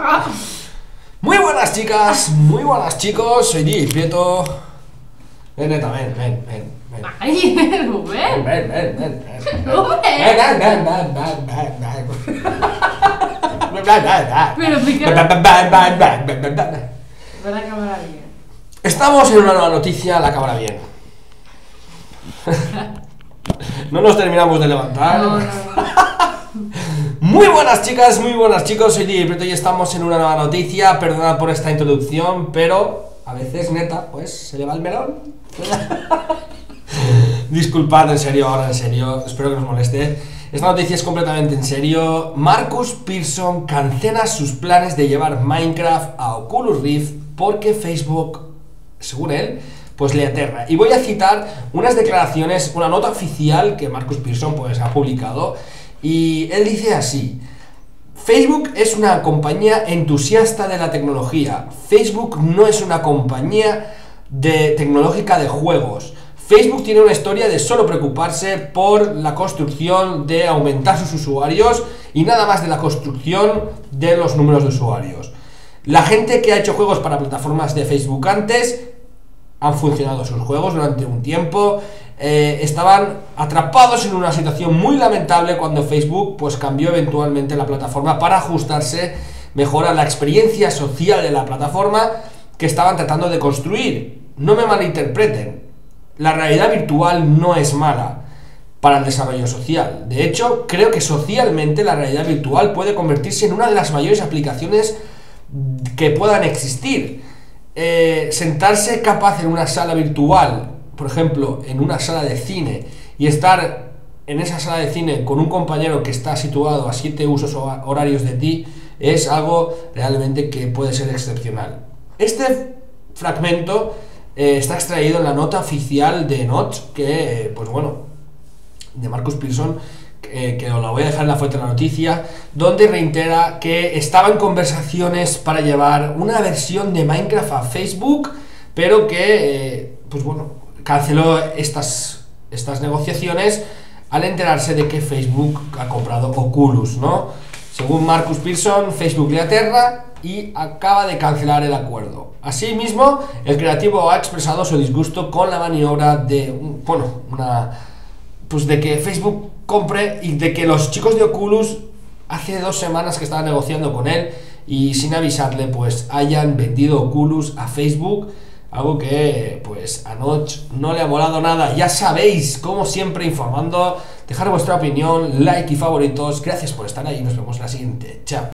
Muy buenas chicas, muy buenas chicos, soy Di Prieto. Ven, neta, ven. Ay, Rubén. Ven. Rubén. Pero ve la cámara bien. Estamos en una nueva noticia, la cámara bien. No nos terminamos de levantar. No. Muy buenas chicas, muy buenas chicos, soy Di Prieto y estamos en una nueva noticia. Perdonad por esta introducción, pero a veces, neta, pues se le va el melón. Disculpad, en serio, ahora en serio, espero que no os moleste. Esta noticia es completamente en serio. Marcus Persson cancela sus planes de llevar Minecraft a Oculus Rift porque Facebook, según él, pues le aterra. Y voy a citar unas declaraciones, una nota oficial que Marcus Persson pues ha publicado. Y él dice así: Facebook es una compañía entusiasta de la tecnología. Facebook no es una compañía tecnológica de juegos. Facebook tiene una historia de solo preocuparse por la construcción de aumentar sus usuarios y nada más de la construcción de los números de usuarios. La gente que ha hecho juegos para plataformas de Facebook antes han funcionado sus juegos durante un tiempo. Estaban atrapados en una situación muy lamentable cuando Facebook pues cambió eventualmente la plataforma para ajustarse mejor a la experiencia social de la plataforma que estaban tratando de construir. No me malinterpreten, la realidad virtual no es mala para el desarrollo social. De hecho, creo que socialmente la realidad virtual puede convertirse en una de las mayores aplicaciones que puedan existir. Sentarse capaz en una sala virtual, por ejemplo, en una sala de cine, y estar en esa sala de cine con un compañero que está situado a 7 usos horarios de ti, es algo realmente que puede ser excepcional. Este fragmento está extraído en la nota oficial de Notch, que, pues bueno, de Marcus Persson, que os la voy a dejar en la fuente de la noticia, donde reitera que estaba en conversaciones para llevar una versión de Minecraft a Facebook, pero que, pues bueno, canceló estas negociaciones al enterarse de que Facebook ha comprado Oculus, ¿no? Según Marcus Persson, Facebook le aterra y acaba de cancelar el acuerdo. Asimismo, el creativo ha expresado su disgusto con la maniobra de, pues de que Facebook compre y de que los chicos de Oculus hace 2 semanas que estaban negociando con él y sin avisarle pues hayan vendido Oculus a Facebook, algo que pues a Notch no le ha molado nada. Ya sabéis, como siempre, informando, dejar vuestra opinión, like y favoritos. Gracias por estar ahí, nos vemos en la siguiente. Chao.